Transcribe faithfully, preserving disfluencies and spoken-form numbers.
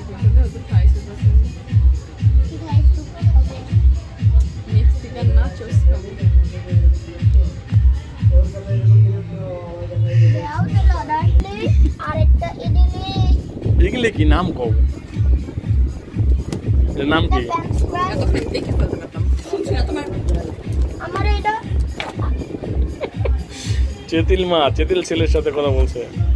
Mexican nachos খাবো। আরেকটা ইডলি। এগুলি কি নাম কও? এর নাম কি? এতক্ষণ দেখে ফেলতে পারতাম। শুনছি না তোমার আমার এটা চেতিল মা, চেতিল ছেলের সাথে কথা বলছে।